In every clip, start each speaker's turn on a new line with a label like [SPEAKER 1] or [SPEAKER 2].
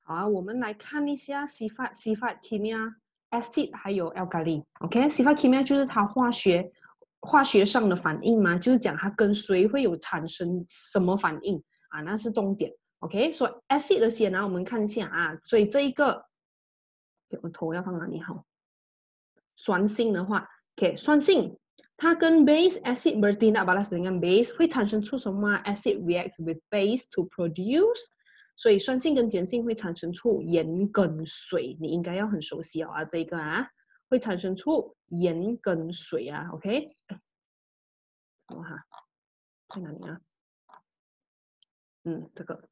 [SPEAKER 1] 好啊，我们来看一下sifat kimia acid 还有 alkali。OK，sifat kimia 就是它化学上的反应嘛，就是讲它跟水会有产生什么反应啊，那是重点。OK，所以 acid 的先呢，我们看一下啊，所以这一个，我头要放哪里好？酸性的话 ，OK， 酸性它跟 base acid bertindak balas dengan base 会产生出什么？acid reacts with base to produce， 所以酸性跟碱性会产生出盐跟水，你应该要很熟悉啊，这个啊会产生出盐跟水啊，OK， 哇，在哪里啊？这个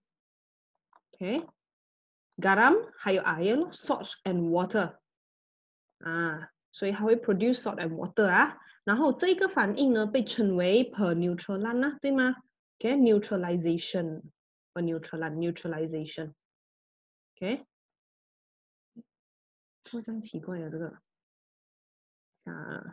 [SPEAKER 1] OK，garam 还有 iron salt and water 啊，所以它会 produce salt and water 啊。然后这个反应呢被称为 perneutralan 啊，对吗 ？OK，neutralization neutralization，OK， 为什么这样奇怪啊？这个啊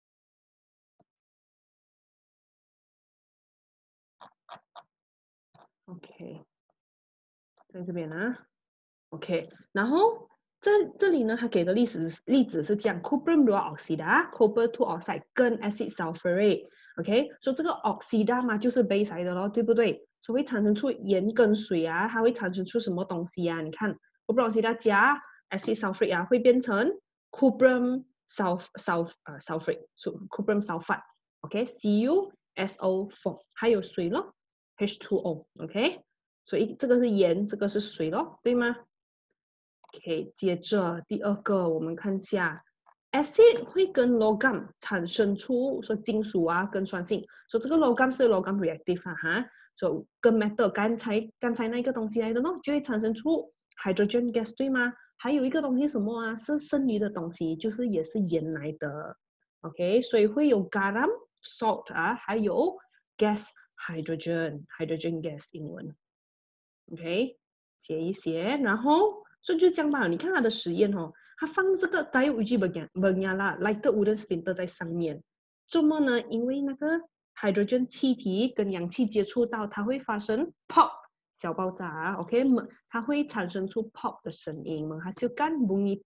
[SPEAKER 1] ，OK， 在这边啊，OK， 然后这里呢，它给的例子是这样 cuprum 2 oxide copper 2 oxide 跟 acid sulfurate，OK， 说这个 oxide 嘛就是 base 来的咯，对不对？所以会产生出盐跟水啊，它会产生出什么东西啊？你看 cuprum oxide 加 acid sulfurate 啊，会变成 cuprum sulfate，cuprum sulfate，OK，CuSO4，还有水咯 H2O，OK，所以这个是盐，这个是水咯，对吗？OK， 接着第二个，我们看一下 acid 会跟 logam 产生出说金属啊跟酸性，说这个 logam 是 logam reactive 啊哈，所以跟 metal 刚才那个东西来的咯，就会产生出 hydrogen gas 对吗？还有一个东西什么啊？是剩余的东西，就是也是盐来的。OK， 所以会有 garam salt 啊，还有 gas hydrogen gas 英文。OK， 写一写，然后所以就这样吧。你看他的实验哦，他放这个 diuji banyala lighter wooden splinter 在上面，怎么呢？因为那个 hydrogen 气体跟氧气接触到，它会发生 pop 小爆炸，OK， 它会产生出 pop 的声音嘛，它就干 bunyi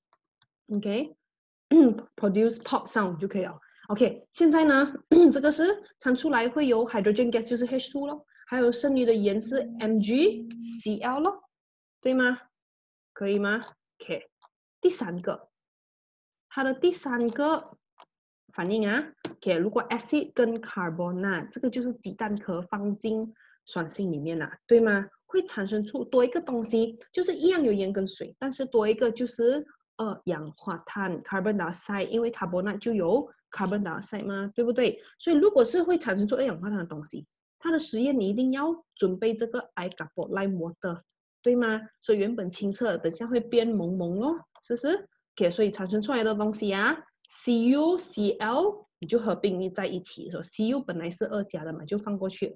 [SPEAKER 1] pop，OK，produce pop sound 就可以了。OK， 现在呢，这个是产出来会有 hydrogen gas 就是 H2 咯。还有剩余的盐是 MgCl 咯，对吗？可以吗 ？OK， 第三个，它的第三个反应啊，OK， 如果 acid 跟 carbonate， 这个就是鸡蛋壳放进酸性里面了，对吗？会产生出多一个东西，就是一样有盐跟水，但是多一个就是二氧化碳 carbon dioxide， 因为 carbonate 就有 carbon dioxide 嘛，对不对？所以如果是会产生出二氧化碳的东西，它的实验你一定要准备这个 I carbon lime water， 对吗？所以原本清澈，等下会变蒙蒙咯，是不是？ OK， 所以产生出来的东西啊，CuCl 你就合并在一起，说 Cu 本来是2加的嘛，就放过去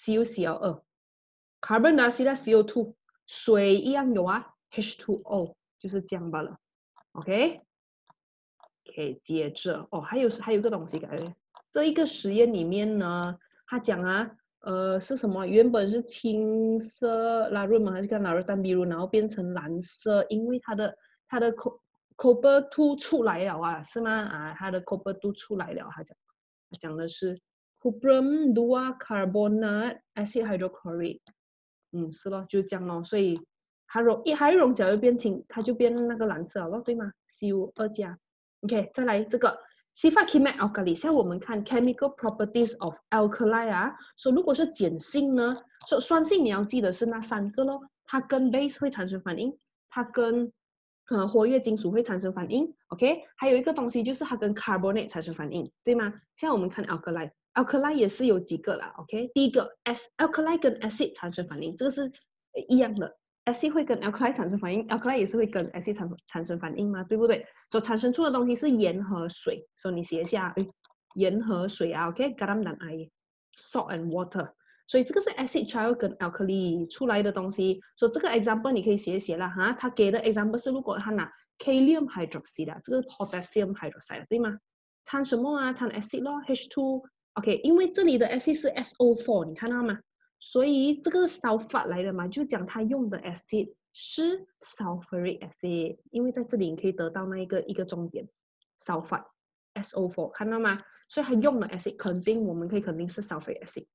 [SPEAKER 1] CuCl2，carbon dioxide CO2， 水一样有啊 H2O， 就是这样罢了。OK， 接着哦，还有一个东西这一个实验里面呢，他讲啊，是什么？原本是青色拉润嘛，还是看拉润淡比如，然后变成蓝色，因为它的copper 2出来了啊，是吗？啊，它的 copper 2出来了，他讲的是 cuprum 2 carbonate acid hydrochloride， 是咯，就这样咯，所以它溶解就变青，它就变那个蓝色了，对吗 ？Cu2 加。OK， 再来这个 sifat kimia alkali， 像我们看 chemical properties of alkali 啊，说如果是碱性呢，说酸性你要记得是那3个咯，它跟 base 会产生反应，它跟活跃金属会产生反应 ，OK， 还有一个东西就是它跟 carbonate 产生反应，对吗？像我们看 alkali 也是有几个啦 ，OK， 第一个 alkali 跟 acid 产生反应，这个是一样的。acid 会跟 alkali 产生反应 ，alkali 也是会跟 acid 产生反应嘛，对不对？所产生出的东西是盐和水，所以你写一下，盐和水啊 ，OK，garam dan air，salt and water。所以这个是 acid trial 跟 alkali 出来的东西，所以这个 example 你可以写一写啦哈。他给的 example 是如果他拿 kalium hydroxide， 这个 potassium hydroxide 对吗？掺什么啊？掺 acid 咯 ，H2。OK， 因为这里的 acid 是 SO4， 你看到吗？ 所以这个是 sulfate 来的嘛，就讲它用的 acid 是 sulfuric acid，因为在这里你可以得到那一个重点 sulfate SO4 看到吗？所以它用的 acid 我们可以肯定是 sulfuric acid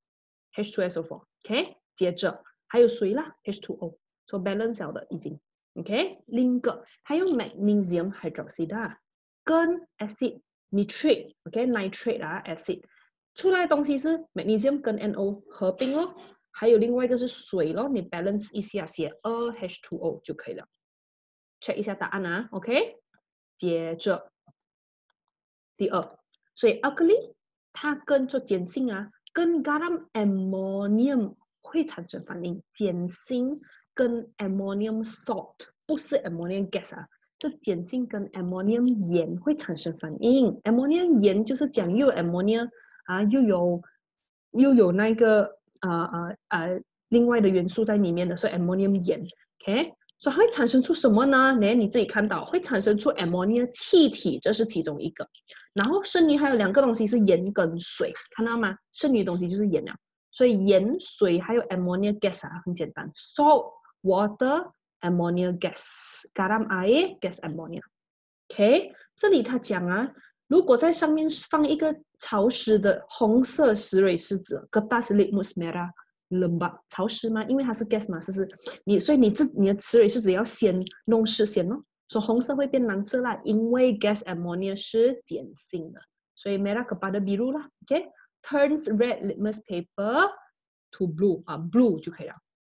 [SPEAKER 1] H2SO4，OK， 接着还有水啦 H2O， so balance 了的已经 OK， 另一个还有 magnesium hydroxide 跟 acid nitrate OK nitrate 啊 acid 出来的东西是 magnesium 跟 NO 合并咯，还有另外一个是水咯，你 balance 一下写 2H2O 就可以了。check 一下答案啊 OK， 接着第二，所以 alkali 它跟着碱性啊跟 garam ammonium 会产生反应，碱性跟 ammonium salt 不是 ammonium gas 啊，是碱性跟 ammonium 盐会产生反应。ammonium 盐就是讲又有 ammonia 啊，又有那个另外的元素在里面的，所以 ammonium 盐 ，OK， 所以它会产生出什么呢？你自己看到会产生出 ammonia 气体，这是其中一个。然后剩余还有两个东西是盐跟水，看到吗？剩余的东西就是盐了。所以盐、水还有 ammonia gas 啊，很简单 ，salt water ammonia gas garam air gas ammonia。OK， 这里他讲啊，如果在上面放一个潮湿的红色石蕊试纸 kertas litmus merah lembab 潮湿吗？因为它是 gas 嘛，是不是？所以你的石蕊试纸要先弄湿先哦。所以红色会变蓝色啦，因为 gas ammonia 是碱性的，所以 merah kepada biru 啦 ，OK，turns red litmus paper to blue 啊 blue 就可以了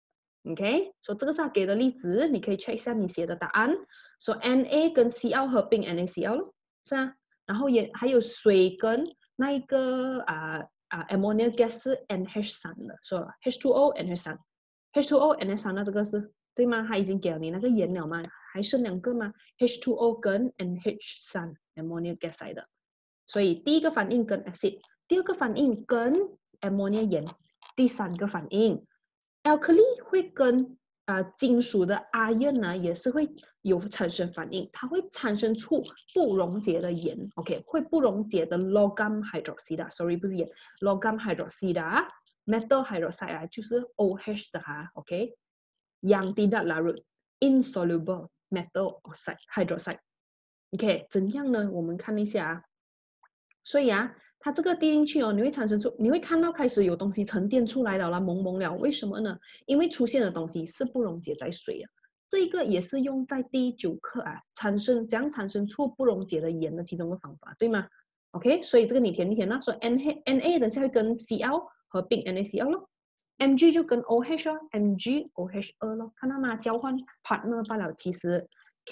[SPEAKER 1] ，OK， 所以这个是他给的例子，你可以 check 一下你写的答案，所以 Na 跟 Cl 合并 NaCl 咯，是啊，然后也还有水跟那一个ammonia gas 是 NH3 的，所以 H2O NH3，H2O NH3 那这个是对吗？他已经给了你那个盐了吗？还剩两个吗 ？H2O 跟 NH3 ammonia gas 来的，所以第一个反应跟 acid， 第二个反应跟 ammonia 盐，第三个反应 alkali 会跟金属的 iron 呢也是会有产生反应，它会产生出不溶解的盐 ，OK， 会不溶解的 logam hydroxide，sorry 不是盐 ，logam hydroxide，metal hydroxide 就是 OH 的哈 ，OK， yang tidak larut insoluble metal oxide hydroxide，OK， 怎样呢？我们看一下啊，所以啊。它这个滴进去哦，你会看到开始有东西沉淀出来了啦，蒙蒙了。为什么呢？因为出现的东西是不溶解在水的。这一个也是用在第9课啊，怎样产生出不溶解的盐的其中一个方法，对吗 ？OK， 所以这个你填一填啦。所以 Na 等下会跟 Cl 合并 NaCl 咯 ，Mg 就跟 OH 咯 ，MgOH2 咯，看到吗？交换 partner 罢了，其实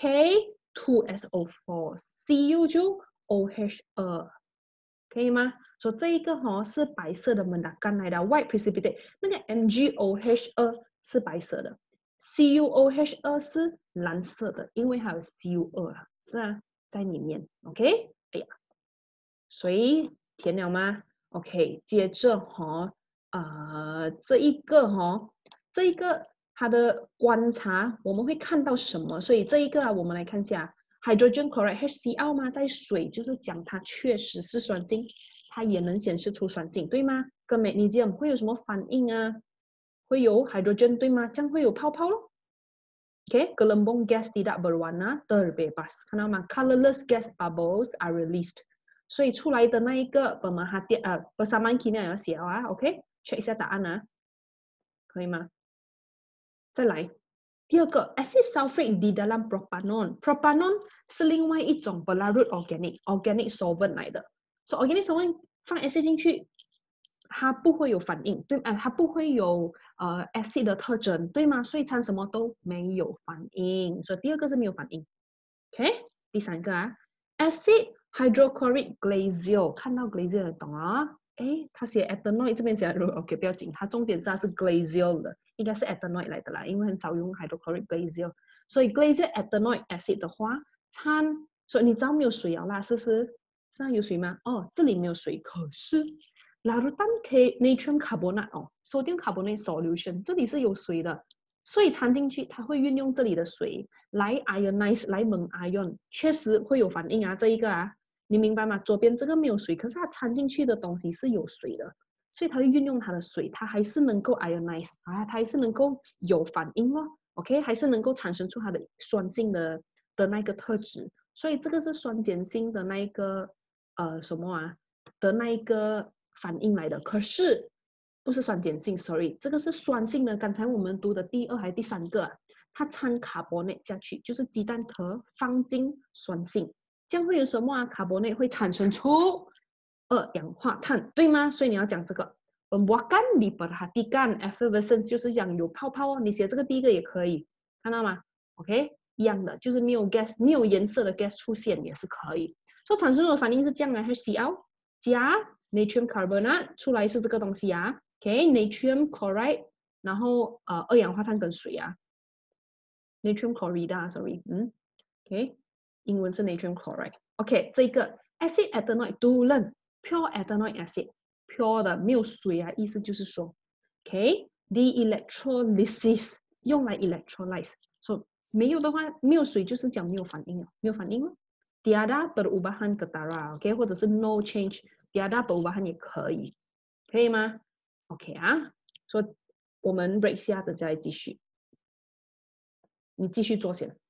[SPEAKER 1] K2SO4，Cu 就 OH2。可以吗？所以这一个是白色的门打干来的 white precipitate， 那个 MgOH2 是白色的 ，CuOH2 是蓝色的，因为还有 Cu2啊，是啊，在里面。OK， 哎呀，所以填了吗 ？OK， 接着这一个它的观察我们会看到什么？所以这一个啊，我们来看一下。Hydrogen chloride HCl 吗？在水就是讲它确实是酸性，它也能显示出酸性，对吗？跟 magnesium 会有什么反应啊？会有 hydrogen 对吗？这样会有泡泡咯。OK，gelembung gas tidak berwarna terbebas， 看到吗 ？Colorless gas bubbles are released， 所以出来的那一个bersamaan kimia 要写啊 ，OK，check 一下答案啊，可以吗？再来。第二个 acid sulfate di dalam propanon 是另外一种 berlarut organic solvent 来的，所以 organic solvent 放 acid 进去，它不会有反应，对它不会有acid 的特征，对吗？所以掺什么都没有反应，所以第二个是没有反应。OK， 第三个啊 acid hydrochloric glacial， 看到 glacial 懂啊？诶，他写 ethanoid 这边写 OK 不要紧，它重点是它是 glacial 的。应该是 ethanoid 来的啦，因为很少用 hydrochloric glacial， 所以 glacial ethanoid acid 的话，所以你知道没有水了啦，是不是？知道有水吗？哦，这里没有水，可是 larutan natrium carbonate 哦 ，sodium carbonate solution 这里是有水的，所以掺进去它会运用这里的水来 ionize 来锰 ion， 确实会有反应啊，这一个啊，你明白吗？左边这个没有水，可是它掺进去的东西是有水的。 所以它会运用它的水，它还是能够 ionize 啊，它还是能够有反应咯 ，OK， 还是能够产生出它的酸性的那个特质，所以这个是酸碱性的那一个什么啊的那一个反应来的，可是不是酸碱性 ，sorry， 这个是酸性的。刚才我们读的第2还是第3个啊，它掺 carbonate 下去，就是鸡蛋壳放进酸性，这样会有什么啊 ？carbonate 会产生出2氧化碳，对吗？所以你要讲这个。Pembuakan diperhatikan effervescence 就是讲有泡泡哦，你写这个第1个也可以，看到吗 ？OK， 一样的，就是没有 gas 没有颜色的 gas 出现也是可以。所以产生的反应是这样的，HCl 加 natrium carbonate 出来是这个东西啊 ，OK，natrium chloride， 然后2氧化碳跟水啊 ，natrium chloride，sorry，OK， 英文是 natrium chloride，OK， 这个 acid ethanoic Dulon pure ethanoic acid。pure 的没有水啊，意思就是说 ，OK，de-electrolysis 用来 electrolyze， so 没有的话，没有水就是讲没有反应了，没有反应了。tiada perubahan ketara，OK， 或者是 no change，tiada perubahan 也可以，可以吗 ？OK 啊，说我们 break 下的再继续，你继续做先。